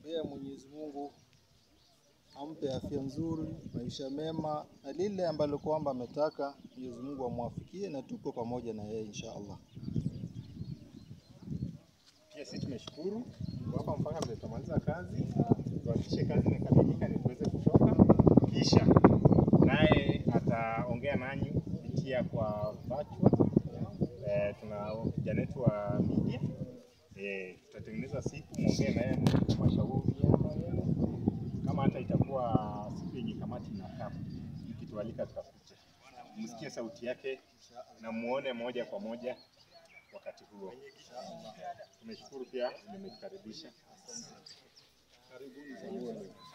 kumwombea Mwenyezi Mungu ampe afya nzuri, maisha mema, na lile ambalo kwamba ametaka Mwenyezi Mungu amwafikie, na tuko pamoja na yeye inshallah. Pia sisi tumeshukuru hapa mpaka tutamaliza kazi, tuhakikishe kazi imekamilika ni tuweze kutoka, kisha naye ataongea nanyi kupitia kwa virtual. Tuna kijana wetu wa media, tutatengeneza siku muongee naye mashauri, kama hata itakuwa siku yenye kamati na kapu, mkitualika tutakuja msikie sauti yake na muone moja kwa moja wakati huo. Tumeshukuru pia mmetukaribisha. Karibuni.